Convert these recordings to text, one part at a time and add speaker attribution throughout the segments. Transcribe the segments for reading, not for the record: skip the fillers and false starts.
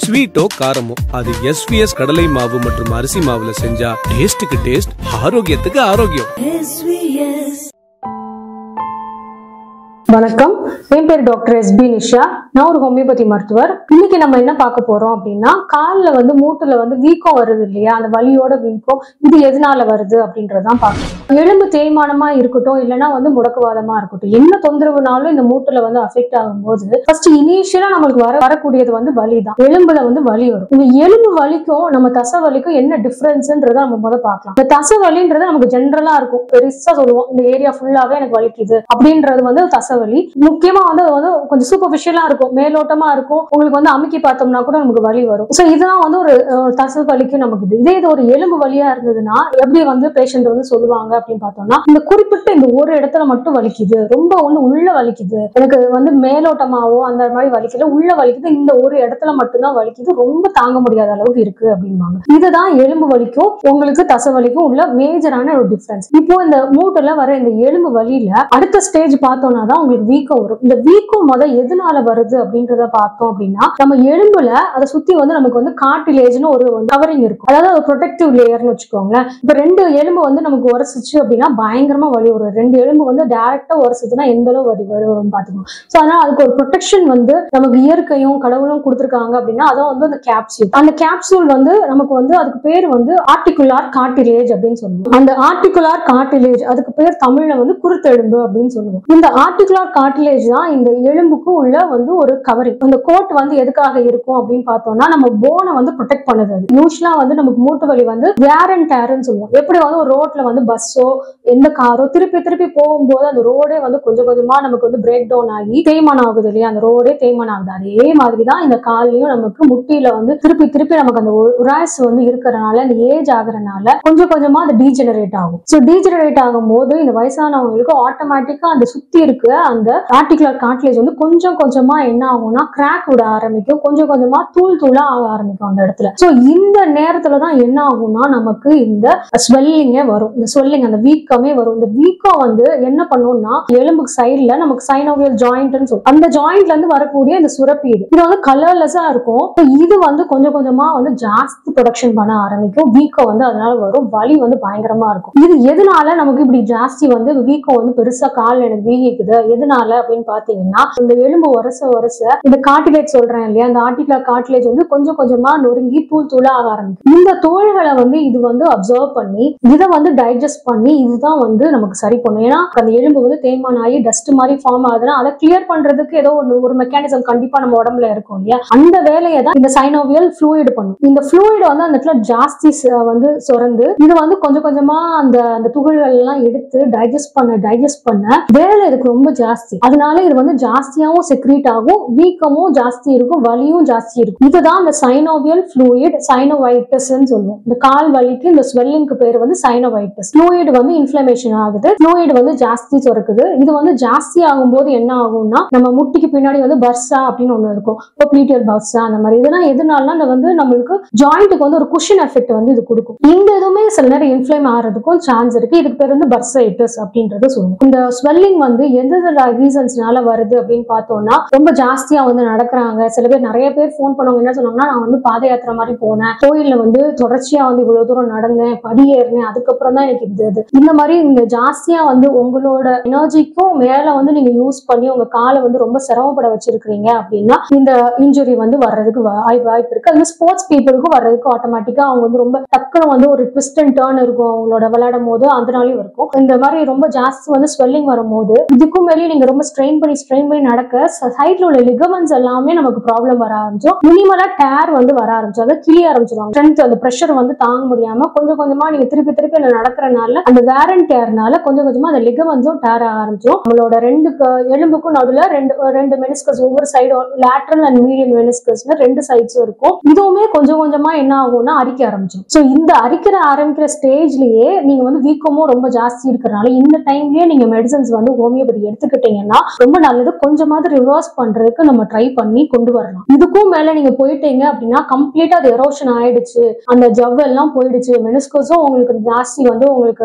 Speaker 1: ஸ்வீட்டோ காரமோ அது எஸ்விஎஸ் கடலை மாவு மற்றும் அரிசி மாவுல செஞ்சா டேஸ்டுக்கு டேஸ்ட், ஆரோக்கியத்துக்கு ஆரோக்கியம்.
Speaker 2: வணக்கம், என் பேர் டாக்டர் எஸ்பி நிஷா. நான் ஒரு ஹோமியோபதி மருத்துவர். இன்னைக்கு நம்ம என்ன பார்க்க போறோம் அப்படின்னா, காலில் மூட்டுல வீக்கம் வருது இல்லையா, அந்த வலியோட வீக்கம் இது எதனால வருது அப்படின்றதான் பார்க்கணும். எலும்பு தேய்மானமா இருக்கட்டும், இல்லைன்னா முடக்குவாதமா இருக்கட்டும், என்ன தொந்தரவுனாலும் இந்த மூட்டுல அஃபெக்ட் ஆகும்போது ஃபர்ஸ்ட் இனிஷியலா நம்மளுக்கு வரக்கூடியது வலி தான். எலும்புல வலி வரும். இந்த எலும்பு வலிக்கும் நம்ம தசை வலிக்கும் என்ன டிஃபரன்ஸ்ன்றத நம்ம முதல்ல பார்க்கலாம். இந்த தசை வலின்றது நமக்கு ஜென்ரலா இருக்கும், பெருசா சொல்லுவோம், இந்த ஏரியா ஃபுல்லாவே எனக்கு வலிக்குது அப்படின்றது தசை வலி. முக்கியமா கொஞ்சம் சூப்பர்ஃபிஷியலா இருக்கும், மேலோட்டமா இருக்கும். உங்களுக்கு அமுக்கி பார்த்தோம்னா கூட நமக்கு வலி வரும். சோ இதுதான் ஒரு தசை வலிக்கு நமக்கு. இதே இது ஒரு எலும்பு வலியா இருந்ததுன்னா எப்படி பேஷண்ட் சொல்லுவாங்க அப்படின்னு பார்த்தோம்னா, இந்த குறிப்பிட்ட இந்த ஒரு இடத்துல மட்டும் வலிக்குது, ரொம்ப உள்ள வலிக்குது, எனக்கு மேலோட்டமாவோ அந்த மாதிரி வலிக்கல, உள்ள வலிக்குது, இந்த ஒரு இடத்துல மட்டும்தான் வலிக்குது, ரொம்ப தாங்க முடியாத அளவுக்கு இருக்கு அப்படின்பாங்க. இதுதான் எலும்பு வலிக்கும் உங்களுக்கு தசை வலிக்கும் உள்ள மேஜரான ஒரு டிஃபரன்ஸ். இப்போ இந்த மூட்டுல வர இந்த எலும்பு வலியில அடுத்த ஸ்டேஜ் பார்த்தோம்னா தான் உங்களுக்கு வீக்கம் வரும். இந்த வீக்கம் எதனால வருது அப்படின்றத பார்த்தோம் அப்படின்னா, நம்ம எலும்புல அதை சுத்தி நமக்கு கார்டிலேஜ்னு ஒரு கவரிங் இருக்கும், அதாவது ஒரு ப்ரொடெக்டிவ் லேயர்னு வச்சுக்கோங்க. இப்ப ரெண்டு எலும்பு நமக்கு உரசிச்சு அப்படின்னா பயங்கரமா வலி வரும். ரெண்டு எலும்பு டைரக்டா உரசுச்சுன்னா எந்த அளவு வலி வரும் பாத்துக்கணும். சோ அதனால அதுக்கு ஒரு ப்ரொடெக்ஷன் நமக்கு இயற்கையும் கடவுளும் கொடுத்துருக்காங்க அப்படின்னா, அதான் அந்த கேப்சூல். அந்த கேப்சூல் நமக்கு அதுக்கு பேர் ஆர்டிகுலார் கார்டிலேஜ் அப்படின்னு சொல்லுவோம். அந்த ஆர்டிகுலார் கார்டிலேஜ் அதுக்கு பேர் தமிழ்ல குருத்தெலும்பு அப்படின்னு சொல்லுவோம். இந்த ஆர்டிகுலார் கார்டிலேஜ் தான் இந்த எலும்புக்கு உள்ள ஒரு கவரிங். அந்த கோட் எதுக்காக இருக்கும் அப்படின்னு பார்த்தோம்னா, நம்ம போனை ப்ரொடெக்ட் பண்ணுது. யூஸ்வலா நமக்கு மூட்டு வலி வேர் அண்ட் டேர்ன்னு சொல்லுவோம். எப்படி ஒரு ரோட்ல பஸ்ஸோ எந்த காரோ திருப்பி போகும்போது அந்த ரோடே கொஞ்சம் கொஞ்சமா நமக்கு பிரேக் டவுன் ஆகி தேய்மானம் ஆகுது இல்லையா, அந்த ரோடே தேய்மானம் ஆகுது. அதே மாதிரிதான் இந்த கால்லையும் நமக்கு முட்டியில திருப்பி நமக்கு அந்த உராய்ஸ் இருக்கிறனால, அந்த ஏஜ் ஆகுறதுனால கொஞ்சம் கொஞ்சமா அது டீஜெனரேட் ஆகும். ஸோ டீஜெனரேட் ஆகும் போது இந்த வயசானவங்களுக்கு ஆட்டோமேட்டிக்கா அந்த சுத்தி இருக்க அந்த ஆர்டிகுலர் கார்டிலேஜ் கொஞ்சம் கொஞ்சமா என்ன ஆகும்னா கிராக் விட ஆரம்பிக்கும், கொஞ்சம் கொஞ்சமா தூளா ஆக ஆரம்பிக்கும் அந்த இடத்துல. சோ இந்த நேரத்துலதான் என்ன ஆகும்னா நமக்கு இந்த ஸ்வெல்லிங்கே வரும், இந்த ஸ்வெல்லிங் அந்த வீக்கமே வரும். இந்த வீக்கம் என்ன பண்ணும்னா எலும்புக்கு சைட்ல நமக்கு சைனோவியல் ஜாயிண்ட்னு சொல்லுவோம். அந்த ஜாயிண்ட்ல இருந்து வரக்கூடிய இந்த சுரப்பி இது கலர்லெஸ்ஸா இருக்கும். இது கொஞ்சம் கொஞ்சமா ஜாஸ்தி ப்ரொடக்ஷன் பண்ண ஆரம்பிக்கும். வீக்கம் அதனால வரும். வலி பயங்கரமா இருக்கும். இது எதனால நமக்கு இப்படி ஜாஸ்தி வீக்கம் பெருசா கால் எனக்கு வீங்கிக்குது எதனால அப்படின்னு பாத்தீங்கன்னா, இந்த எலும்பு உரச இந்த கார்டிலேஜ் சொல்றேன் இல்லையா, அந்த ஆர்டிகுலர் கார்டிலேஜ் கொஞ்சம் கொஞ்சமா நொறுங்கி தூளா ஆக ஆரம்பிக்கும். இந்த தோள்களை இது அப்சர்வ் பண்ணி இதை டைஜஸ்ட் பண்ணி இதுதான் நமக்கு சரி பண்ணும். ஏன்னா அந்த எலும்பு தேய்மானம் ஆகி டஸ்ட் மாதிரி ஃபார்ம் ஆகுதுன்னா அதை கிளியர் பண்றதுக்கு ஏதோ ஒரு மெக்கானிசம் கண்டிப்பா நம்ம உடம்புல இருக்கும் இல்லையா, அந்த வேலையை தான் இந்த சைனோவியல் ஃப்ளூயிட் பண்ணும். இந்த ஃப்ளூயிட் அந்த இடத்துல ஜாஸ்தி சுரந்து இது கொஞ்சம் கொஞ்சமா அந்த துகள்கள் எல்லாம் எடுத்து டைஜஸ்ட் பண்ண வேலை இதுக்கு ரொம்ப ஜாஸ்தி. அதனால இது ஜாஸ்தியாவும் செக்ரீட் ஆகும், வீக்கமும் ஜாஸ்தி இருக்கும், வலியும் ஜாஸ்தி இருக்கும். இதுதான் இந்த சைனோவியல் ஃப்ளூயிட், சைனோவைட்டிஸ் சொல்லுவோம். இந்த கால் வலிக்கு இந்த ஸ்வெல்லிங்க்கு பேர் சைனோவைட்டிஸ். ஃப்ளூயிட் இன்ஃப்ளமேஷன் ஆகுது, ஃப்ளூயிட் ஜாஸ்தி சுரக்குது. இது ஜாஸ்தி ஆகும் போது என்ன ஆகும்னா, நம்ம முட்டிக்கு பின்னாடி பர்சா அப்படின்னு ஒண்ணு இருக்கும், பொப்ளீட்டியல் பர்சா அந்த மாதிரி. இதெல்லாம் எதனால நம்மளுக்கு ஜாயிண்ட்டுக்கு ஒரு குஷன் எஃபெக்ட் இது கொடுக்கும். இந்த எதுவுமே சில நேரம் இன்ஃப்ளேம் ஆகிறதுக்கும் சான்ஸ் இருக்கு. இதுக்கு பேர் பர்சைட்டிஸ் அப்படின்றத சொல்லுவோம். இந்த ஸ்வெல்லிங் எந்த ரீசன்ஸ்னால வருது அப்படின்னு பார்த்தோம்னா, ரொம்ப ஜாஸ்தியா நடக்கிறாங்க. சில பேர் நிறைய பேர் போன் பண்ணுவாங்க, என்ன சொன்னாங்கன்னா, நான் பாத யாத்திரை மாதிரி போனேன், கோயில்ல தொடர்ச்சியா இவ்வளவு தூரம் நடந்தேன், படி ஏறினேன், அதுக்கப்புறம் தான் எனக்கு இந்த மாதிரி இந்த ஜாஸ்தியா உங்களோட எனர்ஜிக்கும் மேல நீங்க யூஸ் பண்ணி உங்க காலை ரொம்ப சிரமப்பட வச்சிருக்கீங்க அப்படின்னா இந்த இன்ஜுரி வர்றதுக்கு வாய்ப்பு இருக்கு. அது ஸ்போர்ட்ஸ் பீப்புளுக்கும் வர்றதுக்கு ஆட்டோமேட்டிக்கா அவங்க ரொம்ப டக்குன்னு ஒரு ட்விஸ்ட் அண்ட் டர்ன் இருக்கும் அவங்களோட விளையாடும் போது, அதனாலயும் இருக்கும். இந்த மாதிரி ரொம்ப ஜாஸ்தி ஸ்வெல்லிங் வரும்போது இதுக்கும் மேலே நீங்க ரொம்ப ஸ்ட்ரெயின் பண்ணி நடக்க சைட்ல உள்ள லிகமெண்ட்ஸ் எல்லாமே நமக்கு ப்ராப்ளம் வர ஆரம்பிச்சோம். மினிமலா டேர் வர ஆரம்பிச்சோம், அதை கிளிய ஆரம்பிச்சிருவாங்க. ஸ்ட்ரென்த் அந்த பிரஷர் தாங்க முடியாம கொஞ்சம் கொஞ்சமா நீங்க திருப்பி நடக்கிறனால அந்த வேர் அண்ட் டேர்னால கொஞ்சம் கொஞ்சமா அந்த லிகமெண்ட்ஸும் டேர் ஆரம்பிச்சிடும். நம்மளோட ரெண்டு எலும்புக்கும் நடுவுல ரெண்டு மெனிஸ்கஸ், ஒவ்வொரு சைடு லேட்டரல் அண்ட் மீடியல் மெனிஸ்கஸ்னு ரெண்டு சைட்ஸும் இருக்கும். இதுவுமே கொஞ்சம் கொஞ்சமா என்ன ஆகும்னா அரிக்க ஆரம்பிச்சிடும். சோ இந்த ஆரம்பிக்கிற ஸ்டேஜ்லயே நீங்க வீக்கமும் ரொம்ப ஜாஸ்தி இருக்கிறனால இந்த டைம்லயே நீங்க மெடிசன்ஸ் ஹோமியோபதி எடுத்துக்கிட்டீங்கன்னா ரொம்ப நல்லது. கொஞ்சமாவது ரிவர்ஸ் பண்றதுக்கு நம்ம ட்ரை பண்ணி கொண்டு வரலாம். இதுக்கும் மேல நீங்க போயிட்டீங்க அப்படின்னா கம்ப்ளீட்டா அது எரோஷன் ஆயிடுச்சு, அந்த ஜவ் எல்லாம் போயிடுச்சு, மெனிஸ்கஸும் உங்களுக்கு ஜாஸ்தி உங்களுக்கு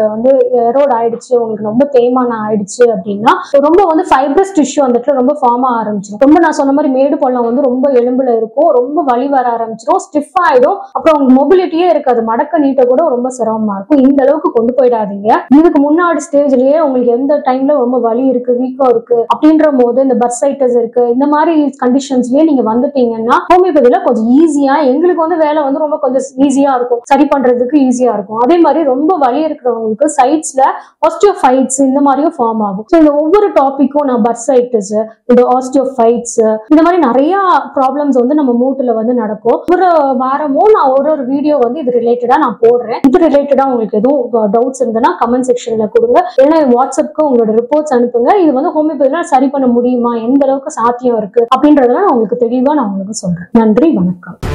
Speaker 2: வந்து எரோட் ஆயிடுச்சு, உங்களுக்கு ரொம்ப தேய்மானம் ஆயிடுச்சு அப்படின்னா ரொம்ப வந்து ஃபைப்ரஸ் டிஷ்யூ அந்த இடத்துல ரொம்ப ஃபார்ம் ஆக ஆரம்பிச்சிடும். ரொம்ப நான் சொன்ன மாதிரி மேடு பள்ளம் வந்து ரொம்ப எலும்புல இருக்கும், ரொம்ப வலி வர ஆரம்பிச்சிடும், ஸ்டிஃப் ஆயிடும். அப்புறம் உங்களுக்கு மொபிலிட்டியே இருக்காது, மடக்க நீட்ட கூட ரொம்ப சிரமமா இருக்கும். இந்த அளவுக்கு கொண்டு போயிடாதீங்க. இதுக்கு முன்னாடி ஸ்டேஜ்லயே உங்களுக்கு எந்த டைம்ல ரொம்ப வலி இருக்கு, வீக்கம் இருக்கு அப்படின்ற போது, இந்த பர்சைட்டஸ் இருக்கு, இந்த மாதிரி கண்டிஷன்ஸ்லயே நீங்க வந்துட்டீங்கன்னா ஹோமியோபதியில கொஞ்சம் ஈஸியா எங்களுக்கு வந்து வேலை வந்து ரொம்ப கொஞ்சம் ஈஸியா இருக்கும், சரி பண்றதுக்கு ஈஸியா இருக்கும். அதே மாதிரி ரொம்ப வலி இருக்கிறவங்களுக்கு சைட்ஸ்ல ஆஸ்டியோஃபைட்ஸ் இந்த மாதிரியும் ஃபார்ம் ஆகும். ஸோ இந்த ஒவ்வொரு டாபிக்கும் நான் பர்சைட்டிஸ், இந்த ஆஸ்டியோஃபைட்ஸ், இந்த மாதிரி நிறைய ப்ராப்ளம்ஸ் வந்து நம்ம மூட்டுல வந்து நடக்கும். ஒரு வாரமும் நான் ஒரு வீடியோ வந்து இது ரிலேட்டடா நான் போடுறேன். இது ரிலேட்டடா உங்களுக்கு எதுவும் டவுட்ஸ் இருந்ததுன்னா கமெண்ட் செக்ஷன்ல கொடுங்க, இல்லைன்னா வாட்ஸ்அப்க்கு உங்களோட ரிப்போர்ட்ஸ் அனுப்புங்க. இது வந்து ஹோமியோபதியில சரி பண்ண முடியுமா, எந்த அளவுக்கு சாத்தியம் இருக்கு அப்படின்றதெல்லாம் நான் உங்களுக்கு தெளிவா நான் உங்களுக்கு சொல்றேன். நன்றி, வணக்கம்.